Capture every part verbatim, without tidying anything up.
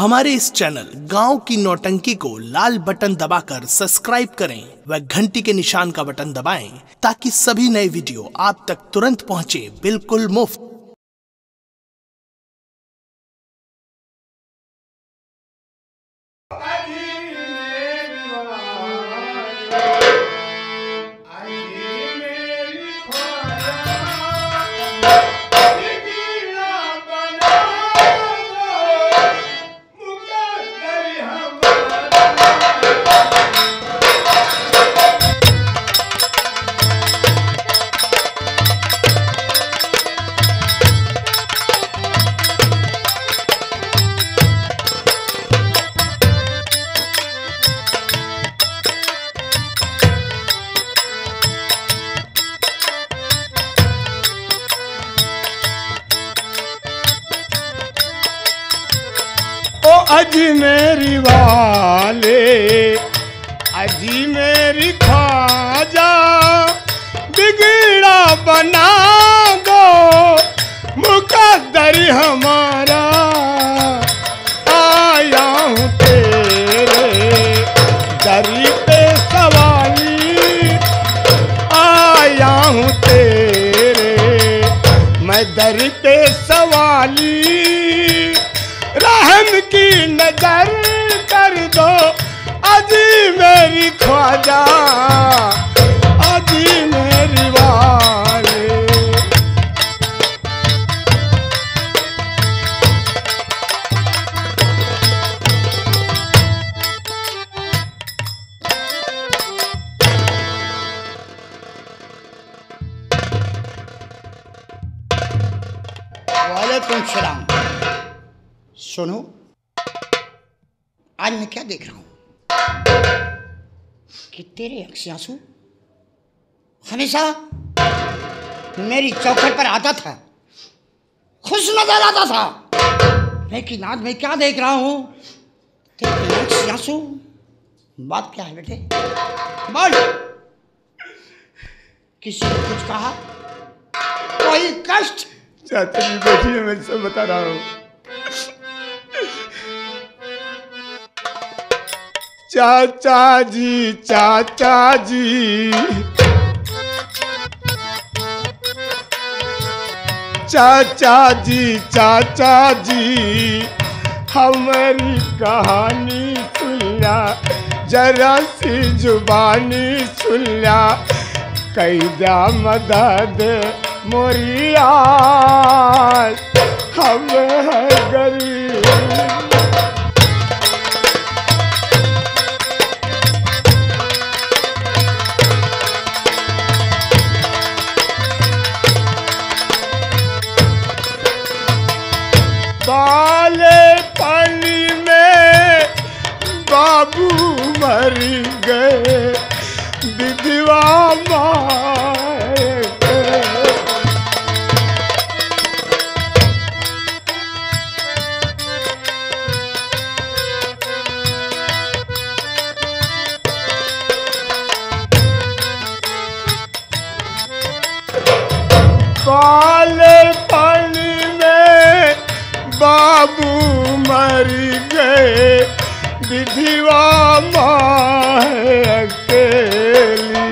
हमारे इस चैनल गांव की नौटंकी को लाल बटन दबाकर सब्सक्राइब करें व घंटी के निशान का बटन दबाएं ताकि सभी नए वीडियो आप तक तुरंत पहुंचे बिल्कुल मुफ्त। अजमेरी वाले अजमेरी ख्वाजा बिगड़ा बना दो मुकद्दर हमारा। आया हूँ तेरे दरी पे सवाली, आया हूँ तेरे मैं दरी पे सवाली। रहम की नजर कर दो अजमेरी ख्वाजा अजमेरी वाले। वालेकुम सलाम। सुनो, आज मैं क्या देख रहा हूं कि तेरे आंख से आंसू हमेशा मेरी चौखट पर आता था, खुश नजर आता था, लेकिन आज मैं क्या देख रहा हूं, तेरे आंख से आंसू। बात क्या है बेटे, बोल। किसी ने कुछ कहा, कोई कष्ट? चाचा जी बैठिए, मैं सब बता रहा हूँ। चाचा जी चाचा जी चाचा जी चाचा जी हमारी कहानी सुनिया, जरा सी जुबानी सुनिया, कैदा मदद मोरिया हम है गरीब। बाले पानी में बाबू मर गए, विधवा माए बाले पानी में बाबू मर गए, विधवा माँ अकेली।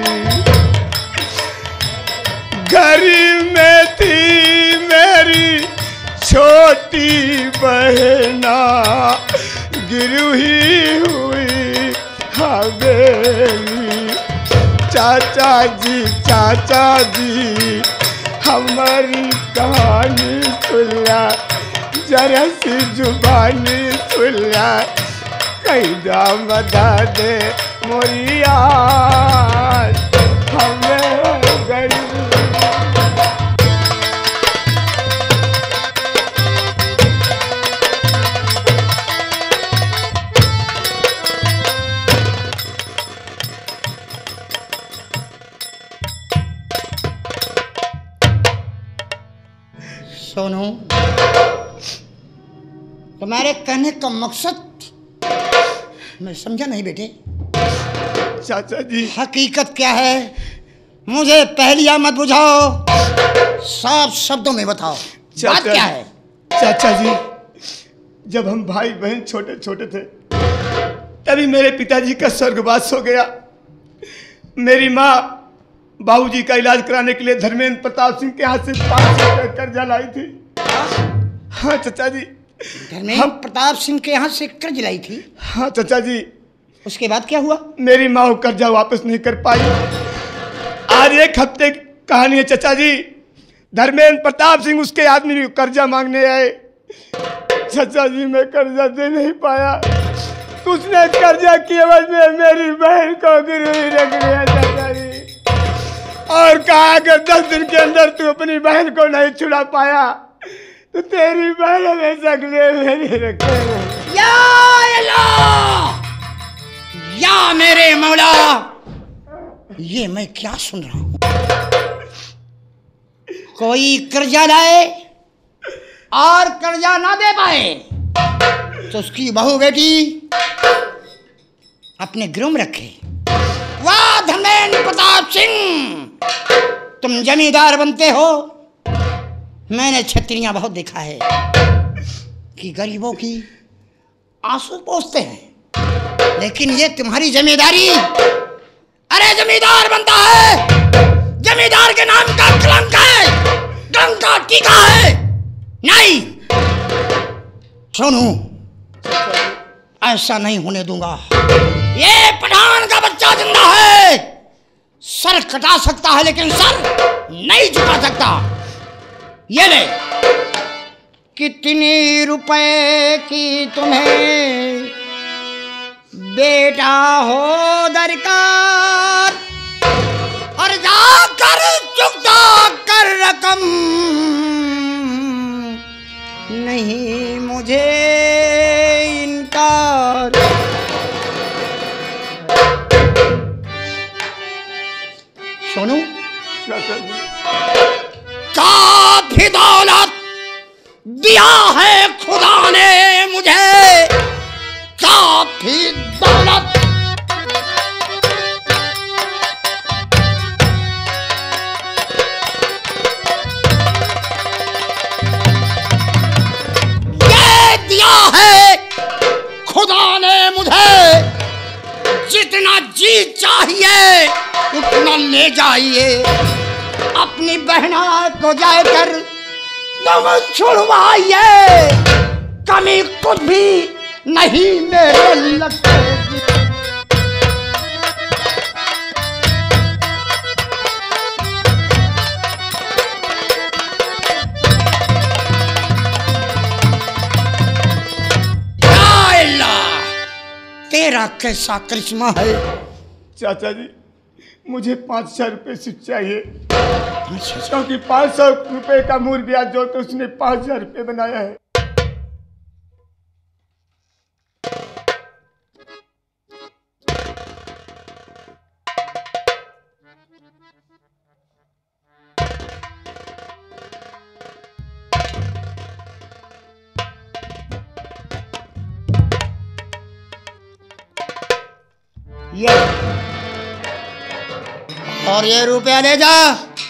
घर में थी मेरी छोटी बहना, गिरही हुई हवेली। चाचा जी चाचा जी हमारी कहानी सुनिया, जरा सी जुबानी सुनिया, कैदा मदद मोरिया हमें गरीब। सोनू, तुम्हारे कहने का मकसद मैं समझा नहीं बेटे। चाचा जी हकीकत क्या है, मुझे पहलिया मत बुझाओ, साफ शब्दों में बताओ, बात क्या है? चाचा जी जब हम भाई बहन छोटे छोटे थे तभी मेरे पिताजी का स्वर्गवास हो गया। मेरी माँ बाबूजी का इलाज कराने के लिए धर्मेंद्र प्रताप सिंह के हाथ से पाँच सौ रुपये कर्जा लाई थी। हाँ चाचा जी। धर्मेंद्र प्रताप सिंह के यहाँ से कर्ज लाई थी? हाँ चाचा जी। उसके बाद क्या हुआ? मेरी माँ वो कर्जा वापस नहीं कर पाई। आज एक हफ्ते की कहानी है चाचा जी। धर्मेंद्र प्रताप सिंह उसके आदमी को कर्जा मांगने आए। चाचा जी मैं कर्जा दे नहीं पाया, उसने कर्जा की एवज में मेरी बहन को गिरवी रख लिया चाचा जी, और कहा अगर दस दिन के अंदर तू अपनी बहन को नहीं छुड़ा पाया तो तेरी बहन हमेशा के लिए मेरी रखेगा। या अल्लाह, या मेरे मौला, ये मैं क्या सुन रहा हूं? कोई कर्जा लाए और कर्जा ना दे पाए तो उसकी बहू बेटी अपने गिरफ्त में रखे। वाह धर्मेंद्र प्रताप सिंह, तुम जमींदार बनते हो। मैंने छत्रियां बहुत देखा है कि गरीबों की आंसू पोंछते हैं, लेकिन ये तुम्हारी जमींदारी। अरे जमींदार बनता है, जमींदार के नाम का कलंक है, कलंक का टीका है। नहीं सोनू, ऐसा नहीं होने दूंगा। ये पठान का बच्चा जिंदा है, सर कटा सकता है लेकिन सर नहीं झुका सकता। ये ले, कितनी रुपए की तुम्हें बेटा हो दरकार, और जाकर चुकता कर रकम, नहीं मुझे इनकार। सोनू, काफी दौलत दिया है खुदा ने मुझे, काफी दौलत। ये दिया है खुदा ने मुझे, जितना जी चाहिए उतना ले जाइए। अपनी बहना को जाकर तुम छुड़वाइए, कमी कुछ भी नहीं मेरे लगते। या अल्लाह, तेरा कैसा करिश्मा है। चाचा जी मुझे पाँच सौ रुपये से चाहिए, क्योंकि पाँच सौ रुपये का मूल ब्याज जो तो उसने पाँच हजार रुपये बनाया है। ये और ये रुपया ले जा,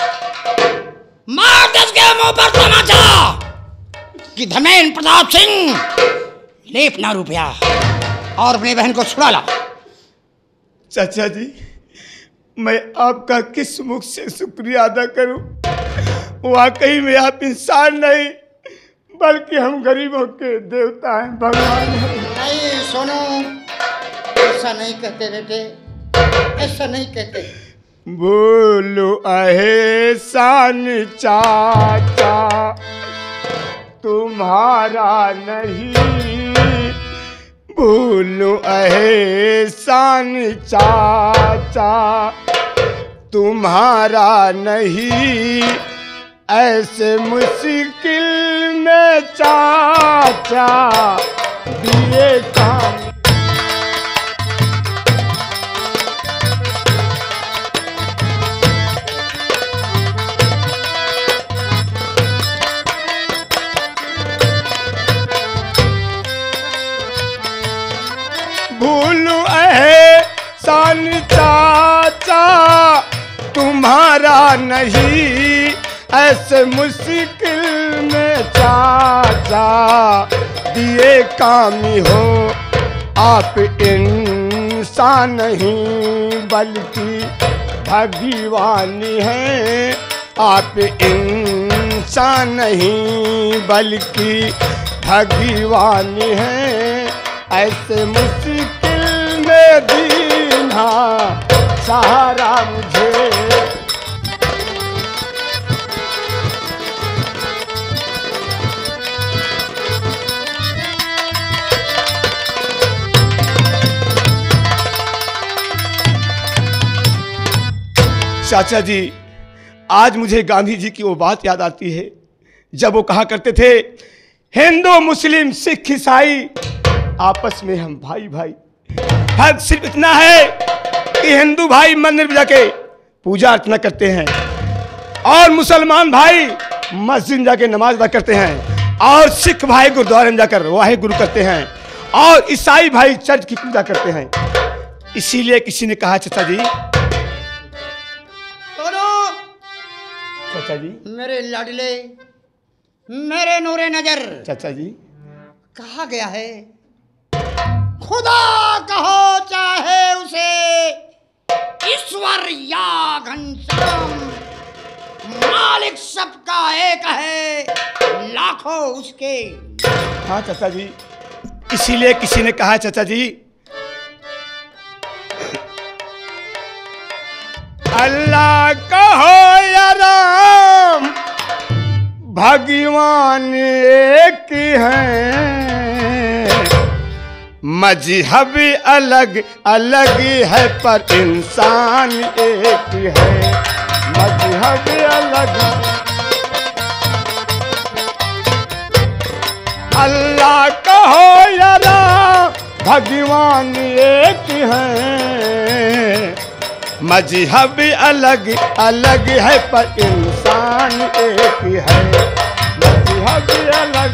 मार दस के मुंह पर तमाचा कि धर्मेंद्र प्रताप सिंह ले अपना रुपया और अपनी बहन को छुड़ा ला। चाचा जी मैं आपका किस मुख से शुक्रिया अदा करूं? वाकई में आप इंसान नहीं बल्कि हम गरीबों के देवता हैं, भगवान हैं। नहीं सोनू, ऐसा नहीं कहते बेटे, ऐसा नहीं कहते। बोलो एहसान चाचा तुम्हारा नहीं, बोलो एहसान चाचा तुम्हारा नहीं, ऐसे मुश्किल में चाचा दिए काम। भूलू एहसान चाचा तुम्हारा नहीं, ऐसे मुश्किल में चाचा दिए कामी हो। आप इंसान नहीं बल्कि भगवान हैं। आप इंसान नहीं बल्कि भगवान हैं। ऐसे मुश्किल में दीना सहारा मुझे। चाचा जी, आज मुझे गांधी जी की वो बात याद आती है जब वो कहा करते थे, हिंदू मुस्लिम सिख ईसाई आपस में हम भाई भाई। फर्क सिर्फ इतना है कि हिंदू भाई मंदिर में जाके पूजा अर्चना करते हैं और मुसलमान भाई मस्जिद में जाके नमाज अदा करते हैं और सिख भाई गुरुद्वारे में जाकर वाहे गुरु करते हैं और ईसाई भाई चर्च की पूजा करते हैं। इसीलिए किसी ने कहा, चाचा जी चाचा जी मेरे लाडले, मेरे नूरे नजर, चाचा जी कहा गया है खुदा कहो चाहे उसे ईश्वर या घनश्याम, मालिक सबका एक है लाखों उसके। हाँ चाचा जी, इसीलिए किसी ने कहा, चाचा जी अल्लाह कहो या राम भगवान एक हैं। मजहब अलग अलग है पर इंसान एक है। मजहब अलग, अल्लाह कहो या राम भगवान एक हैं। मजहब अलग अलग है पर इंसान एक है। मजहब अलग,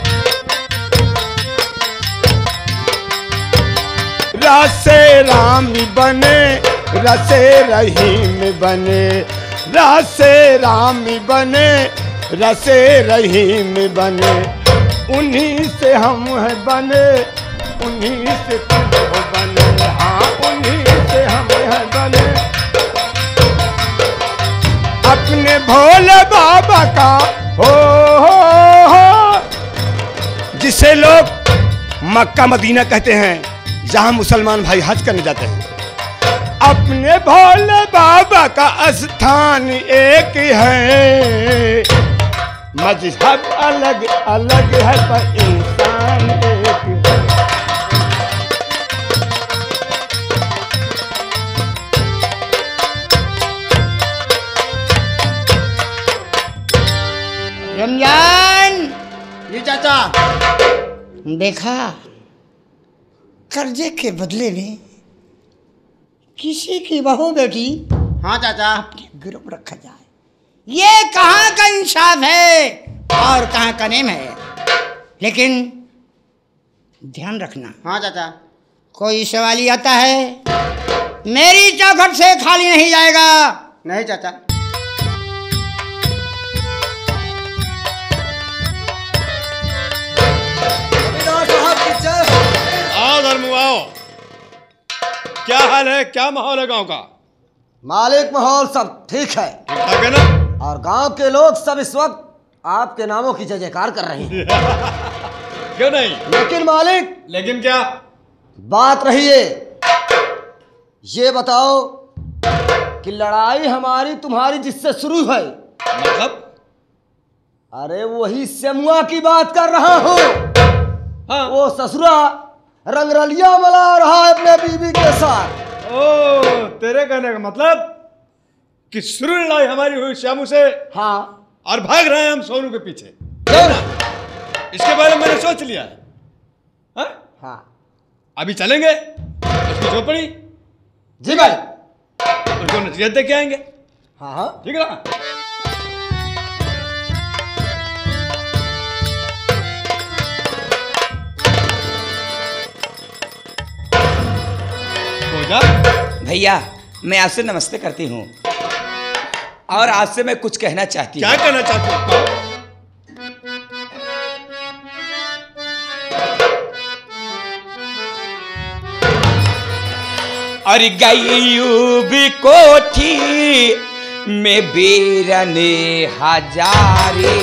रसे राम बने रसे रहीम बने। रसे राम बने रसे रहीम बने। उन्हीं से हम हैं बने, उन्हीं से तुम हो बने। हाँ उन्हीं से हम हैं बने। अपने भोले बाबा का हो, हो, हो जिसे लोग मक्का मदीना कहते हैं, जहां मुसलमान भाई हज करने जाते हैं। अपने भोले बाबा का स्थान एक है। मजहब अलग अलग है पर इंसान एक है। रमजान जी चाचा। देखा, कर्जे के बदले में किसी की बहू बेटी हाँ चाचा। गिरफ्त रखा जाए, ये कहाँ का इंसाफ है और कहाँ का नेम है। लेकिन ध्यान रखना, हाँ चाचा। कोई सवाली आता है मेरी चौखट से खाली नहीं जाएगा। नहीं चाचा। आओ धर्मू आओ। क्या हाल है, क्या माहौल है गांव का? मालिक माहौल सब ठीक है। ठीक ठाक है ना? और गांव के लोग सब इस वक्त आपके नामों की जय जयकार कर रहे हैं। क्यों नहीं? लेकिन मालिक, लेकिन क्या बात रही है, ये बताओ कि लड़ाई हमारी तुम्हारी जिससे शुरू है, मतलब? अरे वही सेमुआ की बात कर रहा हूँ। हाँ। वो ससुरा रंगरलिया मला रहा है अपने बीवी के साथ। ओ, तेरे कहने का मतलब कि शुरू लड़ाई हमारी हुई श्यामू से। हाँ। और भाग रहे हैं हम सोनू के पीछे। क्यों ना? इसके बारे में मैंने सोच लिया है। हाँ? हाँ। अभी चलेंगे उसकी झोपड़ी। जी भाई। उसको नसीहत दे के आएंगे। हाँ हाँ ठीक है ना? भैया मैं आपसे नमस्ते करती हूँ और आपसे मैं कुछ कहना चाहती हूँ। क्या कहना चाहती हूँ? और गईयूब कोठी में बीरन हजारी।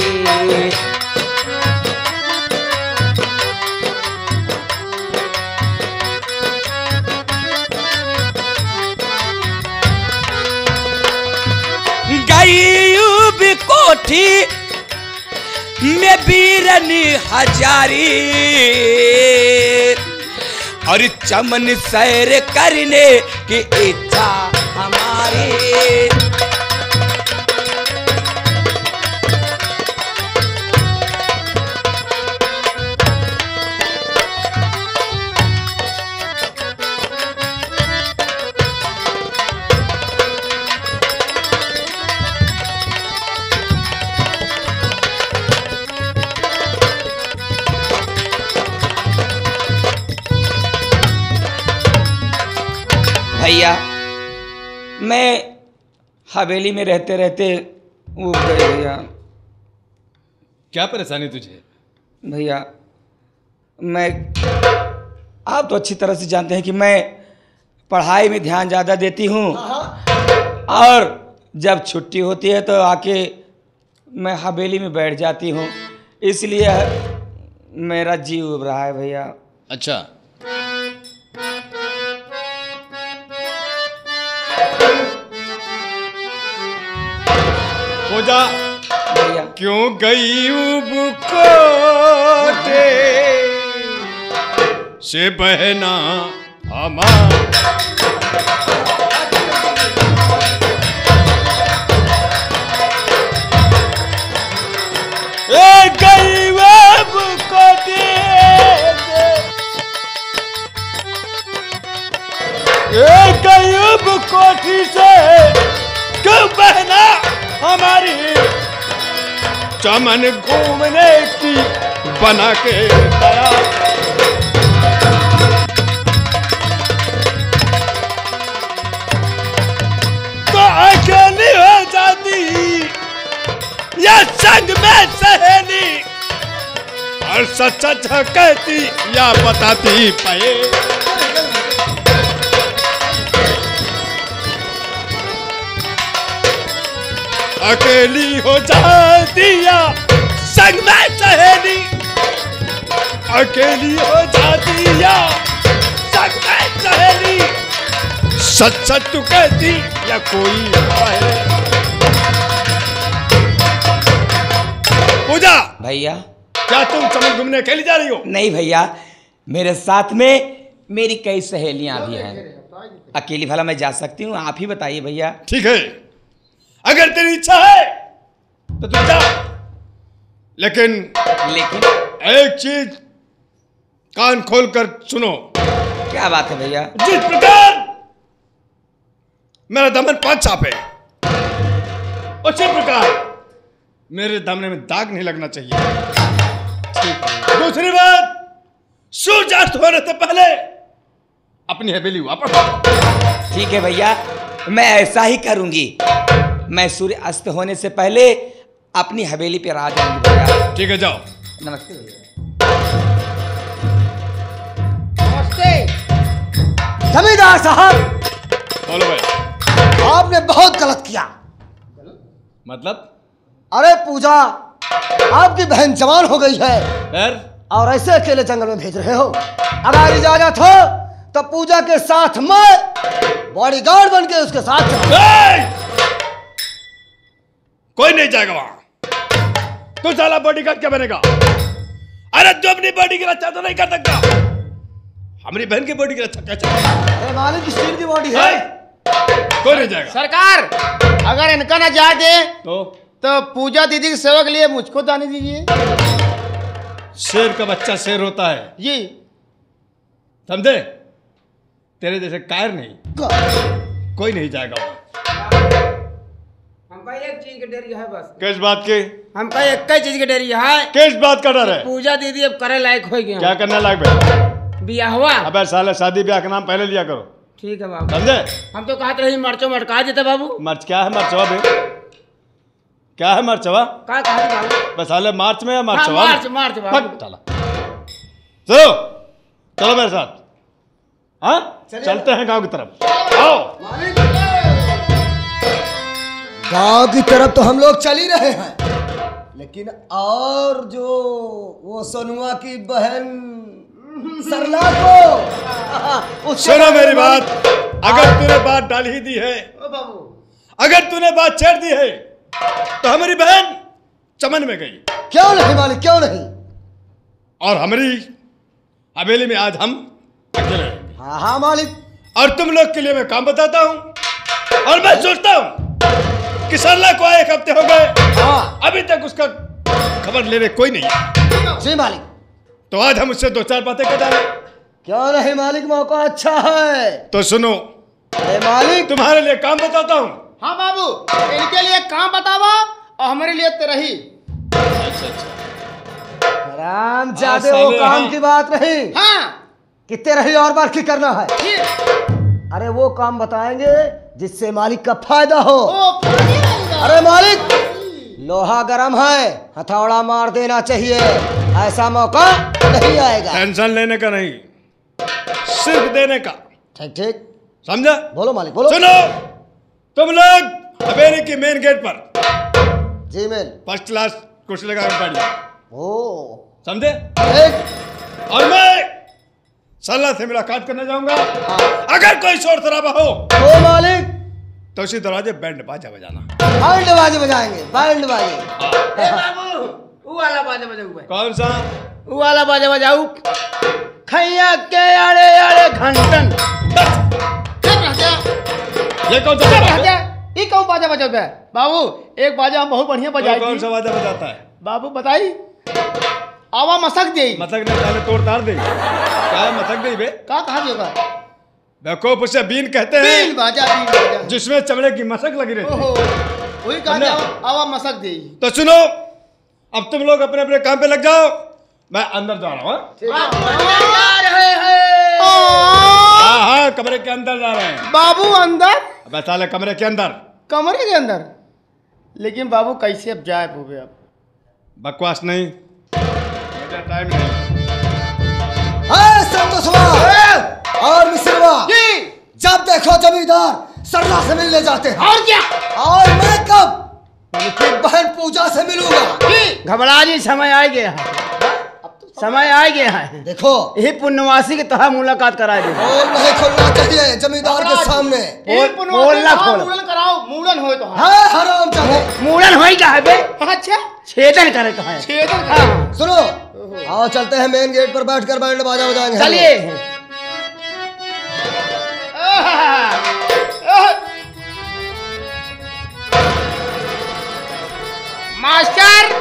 गईयूब कोठी में बीरन हजारी और चमन सैर करने की इच्छा हमारी। भैया मैं हवेली में रहते रहते ऊब गए भैया। क्या परेशानी तुझे? भैया मैं, आप तो अच्छी तरह से जानते हैं कि मैं पढ़ाई में ध्यान ज़्यादा देती हूँ और जब छुट्टी होती है तो आके मैं हवेली में बैठ जाती हूँ, इसलिए मेरा जी उब रहा है भैया। अच्छा, पूजा भैया क्यों गईयूब कोठी से बहना हमारा। ए गईयूब कोठी, ए गईयूब कोठी से क्यों बहना हमारी। चमन घूमने की बना के दया, तो अकेली हो जाती या संग में सहेली, और सच सच कहती या बताती पाए। अकेली हो जाती या संग में सहेली, अकेली हो जाती या संग में सहेली, सच सच तू कहती या कोई है। पूजा भैया क्या तुम चमन घूमने अकेली जा रही हो? नहीं भैया, मेरे साथ में मेरी कई सहेलियां भी हैं, अकेली भला मैं जा सकती हूँ? आप ही बताइए भैया। ठीक है, अगर तेरी इच्छा है तो तू जा, लेकिन लेकिन एक चीज कान खोलकर सुनो। क्या बात है भैया? जिस प्रकार मेरा दमन पांच छाप है, उसी प्रकार मेरे दामने में दाग नहीं लगना चाहिए। दूसरी बात, सूर्यास्त होने से पहले अपनी हवेली वापस आओ। ठीक है भैया, मैं ऐसा ही करूंगी। मैं सूर्य अस्त होने से पहले अपनी हवेली पे आ जाऊंगी भैया। ठीक है, जाओ। नमस्ते भैया। नमस्ते जमींदार साहब। बोलो भाई। आपने बहुत गलत किया। मतलब? अरे पूजा, आपकी बहन जवान हो गई है फिर? और ऐसे अकेले जंगल में भेज रहे हो। अगर इजाजत हो तो पूजा के साथ मैं बॉडीगार्ड बन के उसके साथ ए! कोई नहीं जाएगा वहां। तू साला बॉडीगार्ड क्या बनेगा? अरे तू अपनी बॉडी की रक्षा तो नहीं कर सकता, हमारी बहन की बॉडी की रक्षा कैसे? अरे मालिक की स्टील की बॉडी है। कोई नहीं जाएगा। सरकार, अगर इनका ना जा दे तो तो पूजा दीदी की सेवा के लिए मुझको दाने दीजिए। शेर का बच्चा शेर होता है, जी समझे? तेरे जैसे कायर नहीं, कोई नहीं जाएगा। हमका एक चीज की डर है बस। किस बात की? हमका एक ही चीज की डर है। किस बात का डर है? पूजा दीदी अब करे लायक हो गया। क्या करने लायक भाई? बिया हुआ। अबे साले शादी ब्याह का नाम पहले लिया करो, ठीक है बाबू। समझे? हम तो कहते रही मर्चो मटका देते बाबू। मर्च क्या है? मर्चवा बे क्या है? मर्चवा का कहा बाबू? बस साले मार्च में या हाँ, मर्चवा? मार्च मार्च बाबू। चलो चलो मेरे साथ। हाँ चलते हैं गांव की तरफ। आओ। गांव की तरफ तो हम लोग चल ही रहे हैं, लेकिन और जो वो सोनुआ की बहन सरला को सुनो मेरी बात, अगर तूने बात डाल ही दी है, अगर तूने बात छेड़ दी है, तो हमारी बहन चमन में गई। क्यों नहीं मालिक, क्यों नहीं? और हमारी हवेली में आज हम अकेले रहेंगे। हाँ हाँ मालिक। और तुम लोग के लिए मैं काम बताता हूँ, और मैं सोचता हूँ कि सरला को आए एक हफ्ते हो गए, हाँ अभी तक उसका खबर लेने कोई नहीं है। जी मालिक। तो आज हम उससे दो चार बातें कर डालें। क्यों नहीं मालिक, मौका अच्छा है। तो सुनो, अरे मालिक, तुम्हारे लिए काम बताता हूँ। हाँ बाबू, इनके लिए काम बतावा और हमारे लिए तेरही। अच्छा अच्छा। राम ज्यादा वो काम की बात नहीं। हाँ कितने रही और बार की करना है। ठीक। अरे वो काम बताएंगे जिससे मालिक का फायदा हो। ओ, फायदा। अरे मालिक, लोहा गरम है, हथौड़ा मार देना चाहिए, ऐसा मौका नहीं आएगा। टेंशन लेने का नहीं, सिर्फ देने का। ठीक ठीक, समझा? बोलो मालिक बोलो। सुनो, तुम लोग हवेली की मेन गेट पर जी मेल। फर्स्ट क्लास कुर्सी लगा कर बैठ जाओ। ओ समझे? ठीक। और मैं सरला से मुलाकात करने जाऊंगा। अगर कोई शोर शराबा हो तो मालिक तो उसी दरवाजे बैंड बाजा बजाना। बैंड बाजे बजाएंगे, बैंड बाजे। ए बाबू, वो वाला बाजा बजाऊ भाई। कौन सा? वो वाला बाजा बजाऊ। खैया के आड़े आड़े घंटन। ये कौन सा बाजा? ये कौन बाजा बजाऊ है? बाबू, एक बाजा हम बहुत बढ़िया कोई बजाई कौन थी। सा बाजा बजाता है? बाबू बताई। आवा मसक दे। मथक ने पहले तोड़ तार दे। क्या मथक दे बे? का कहा देगा? बेवकूफ, उसे बीन कहते बीन हैं, बाजा, बीन बाजा। जिसमें चमड़े की मसक लगी रहती है। ओहो, वही कहा समझा? आवा आवा मसक दे। तो सुनो, अब तुम लोग अपने अपने काम पे लग जाओ, मैं अंदर जा रहा हूँ। हाँ हाँ, कमरे के अंदर जा रहे हैं। बाबू अंदर? अब साले कमरे के अंदर। कमरे के अंदर? लेकिन बाबू कैसे अब जाए पूबे? अब बकवास नहीं, मुझे टाइम नहीं। है संतोषवा और मिश्रवा, जब देखो जमींदार सरला से मिलने जाते हैं। और क्या? और मैं कब उनकी बहन पूजा से मिलूंगा। घबरा जी, समय आ गया है, समय आ गया है। देखो, यही पुण्यवासी के तहा मुलाकात करा दे। बोल नहीं खोलना चाहिए जमींदार के सामने। बोल बोलना खोल। मूड़न कराओ, मूड़न होए तो। है हराम जादे। मूड़न होई का है बे? अच्छा, छेदन करे तो है। छेदन करे। सुनो, आओ चलते हैं मेन गेट पर बैठकर बैंड बाजा बजाएंगे। चलिए। मास्टर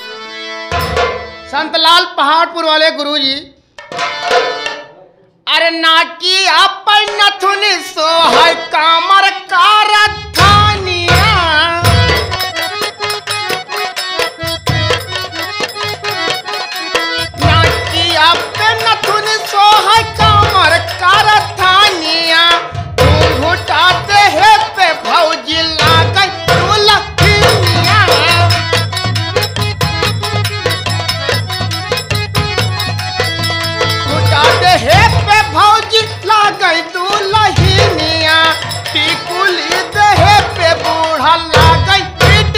संतलाल पहाड़पुर वाले गुरुजी, अरे नाकी अपन नथुन सो है कामर कारथानिया। नाकी अपन नथुन सो है कामर कारथानिया। तू घुटाते है पे भौजी लागई तू लखनिया। हे पे भौजी लागई तू लहिनिया। टिकुली दे पे बूढ़ा लागई पिट।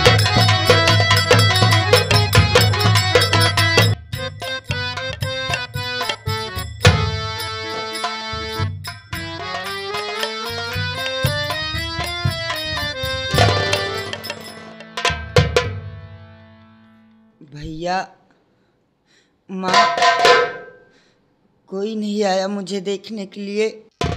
भैया, माँ, कोई नहीं आया मुझे देखने के लिए।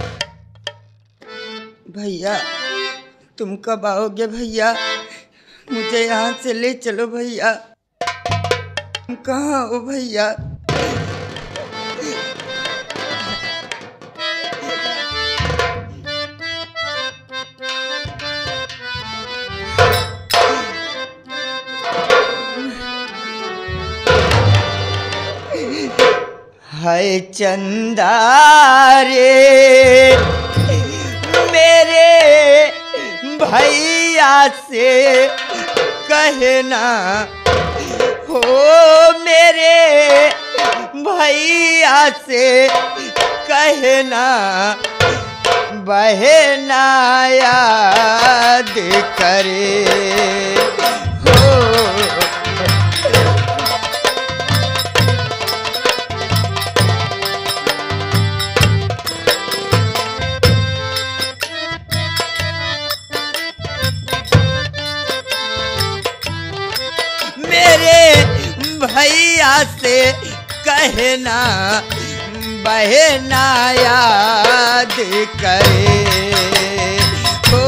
भैया, तुम कब आओगे भैया? मुझे यहाँ से ले चलो भैया। तुम कहाँ हो भैया? हाय चंदा रे मेरे भैया से कहना हो, मेरे भैया से कहना कहना बहे ना याद करे हो। मेरे भैया से कहना बहे ना याद करे हो।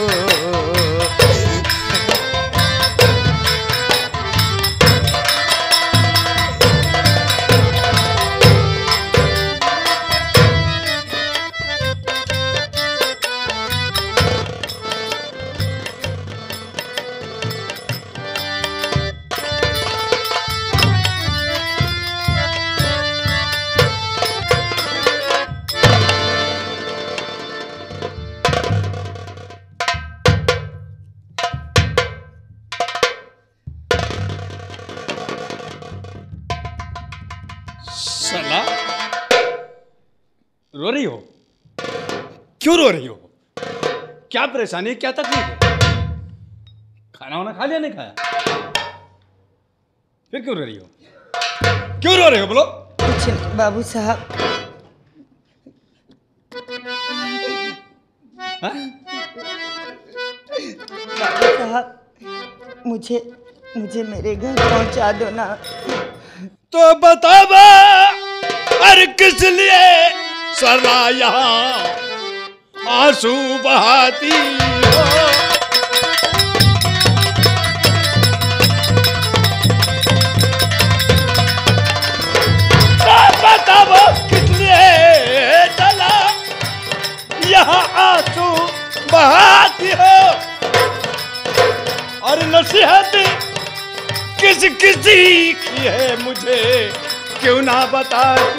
साला रो रही हो? क्यों रो रही हो? क्या परेशानी है, क्या तकलीफ है? खाना वाना खा लिया, नहीं खाया? फिर क्यों रो रही हो? क्यों रो रही हो बोलो? कुछ नहीं बाबू साहब। हाँ? बाबू साहब मुझे मुझे मेरे घर पहुंचा दो ना। तो बतावा अरे किस लिए सरला यहाँ आंसू बहाती हो? तो बतावा किस लिए चला यहाँ आंसू बहाती हो? और नसीहत किस किसी की है मुझे क्यों ना बताती?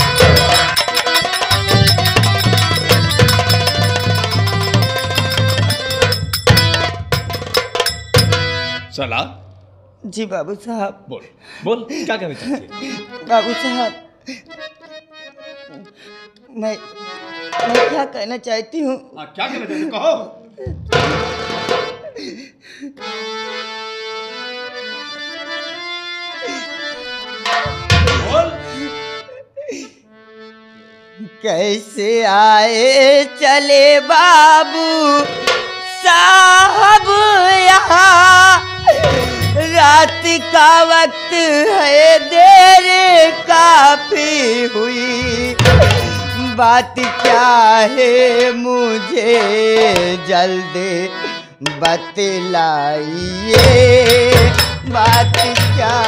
सलाह जी बाबू साहब। बोल बोल क्या कहना चाहती है? बाबू साहब मैं मैं क्या कहना चाहती हूँ। हाँ, क्या कहना चाहती कहो। कैसे आए चले बाबू साहब यहाँ, रात का वक्त है देर काफी हुई, बात क्या है मुझे जल्दी बतलाइए, बात क्या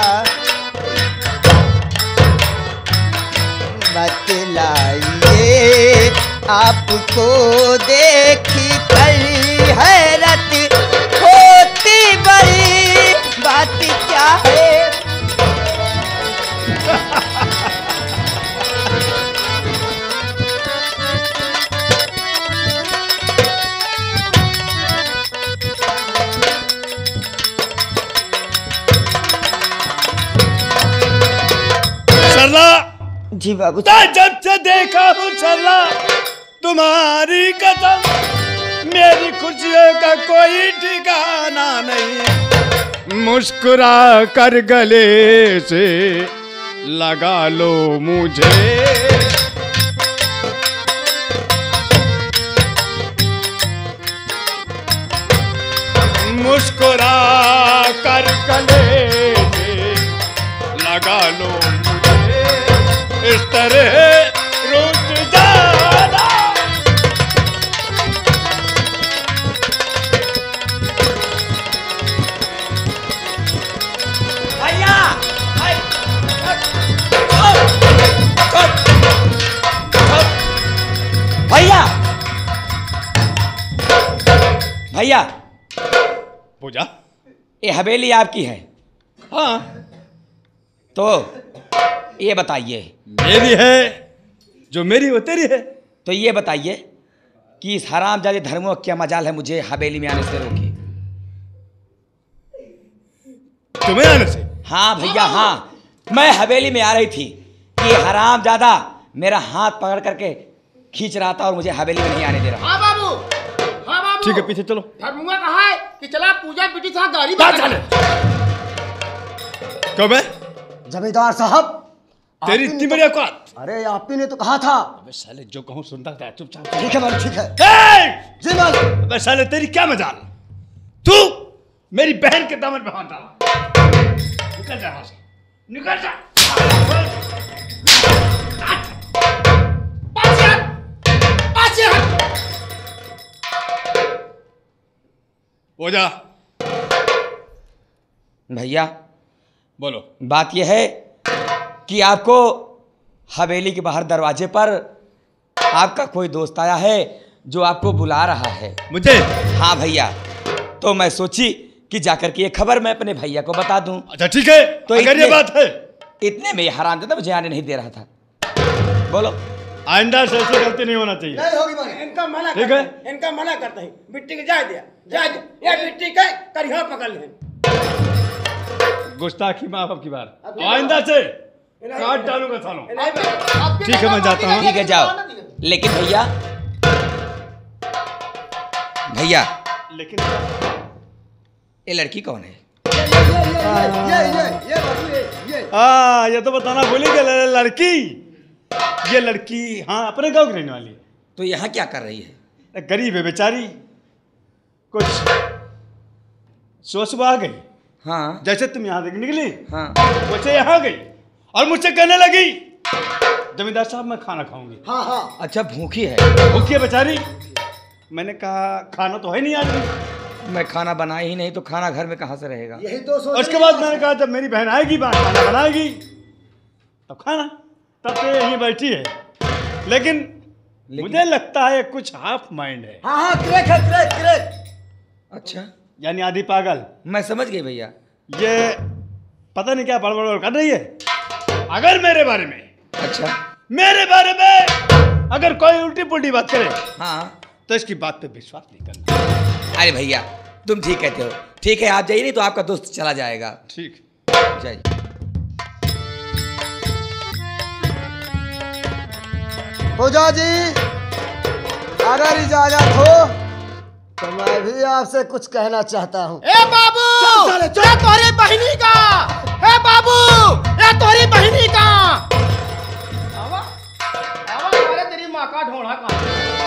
बतलाइए, आपको देखी कर हैरत होती बड़ी, बात क्या है। सरला जी बाबू। जब से देखा हूँ सरला तुम्हारी कदम, मेरी खुशियों का कोई ठिकाना नहीं, मुस्कुरा कर गले से लगा लो मुझे, मुस्कुरा कर गले से लगा लो मुझे, इस तरह रुक जाना। भैया भैया भैया पूजा ये हवेली आपकी है? हाँ। तो ये बताइए। मेरी है, जो मेरी वो तेरी है। तो ये बताइए कि इस हरामजादे धर्मों क्या मजाल है मुझे हवेली में आने से रोकी? तुम्हें आने से? हाँ भैया हाँ, मैं हवेली में आ रही थी कि हरामजादा मेरा हाथ पकड़ करके खींच रहा था और मुझे हवेली में नहीं आने दे रहा। हाँ बाबू, हाँ बाबू। ठीक है, पीछे चलो। धर्मुआ कहा है कि चला पूजा बेटी साथ गाड़ी कहाँ चले? कब है? जमींदार साहब, तेरी इतनी बड़ी औकात? अरे आप ही ने तो कहा था। अबे साले जो कहूँ सुनता था, चुपचाप। ठीक है मालिक, ठीक है। ए! जी मालिक। अबे साले तेरी क्या मजाल? तू मेरी बहन के दामन पे हाथ डाला। निकल जा यहाँ से, निकल जा। पाँच हट, पाँच हट। हो जा। भैया बोलो। बात यह है कि आपको हवेली के बाहर दरवाजे पर आपका कोई दोस्त आया है जो आपको बुला रहा है। मुझे? हाँ भैया, तो मैं सोची कि जाकर के ये खबर मैं अपने भैया को बता दूं। अच्छा ठीक है, तो अगर ये बात है। इतने में हराम था, मुझे आने नहीं दे रहा था। बोलो। आइंदा से ऐसी गलती नहीं होना चाहिए। नहीं होगी मालिक। इनका मना ठीक करते है। हैं, इनका मना करते हैं। मिट्टी के जाए दिया, जाए दिया। ये मिट्टी के करिया पकड़ ले। गुस्ताखी माफ अब की बार। आइंदा से काट डालूंगा सालों। ठीक है, मैं जाता हूँ। ठीक है, जाओ। लेकिन भैया, भैया लेकिन ये लड़की कौन है? ये ये ये बाबू, ये ये हाँ, ये तो बताना भूल ही गए। लड़की, ये लड़की हाँ अपने गांव की रहने वाली है। तो यहाँ क्या कर रही है? गरीब है बेचारी, कुछ सुबह सुबह आ गई। हाँ जैसे तुम यहाँ देख निकली, हाँ। वैसे यहाँ गई और मुझसे कहने लगी, जमींदार साहब मैं खाना खाऊंगी। हाँ हाँ। अच्छा, भूखी है? भूखी है बेचारी। मैंने कहा खाना तो है नहीं आज। मैं खाना बनाई ही नहीं तो खाना घर में कहाँ से रहेगा? यही तो सोच। उसके बाद मैंने कहा जब मेरी बहन आएगी, बात खाना बनाएगी तब खाना। तब तो यहीं बैठी है, लेकिन, लेकिन मुझे लगता है कुछ हाफ माइंड है। हाँ हाँ, क्रैक है, क्रैक क्रैक। अच्छा, यानी आधी पागल। मैं समझ गई भैया। ये पता नहीं क्या बड़बड़ कर रही है। अगर मेरे बारे में, अच्छा, मेरे बारे में अगर कोई उल्टी पुल्टी बात करे, हाँ, तो इसकी बात पे विश्वास नहीं करना। अरे भैया तुम ठीक कहते हो। ठीक है, आप जाइए, नहीं तो आपका दोस्त चला जाएगा। ठीक, जाइए। पूजा जी, अगर इजाजत हो तो मैं भी आपसे कुछ कहना चाहता हूँ। ए बाबू, ये तोरी बहनी का। ए बाबू, ये तोरी बहनी का। आवा, आवा, अरे तेरी माँ का ढोढ़ा का।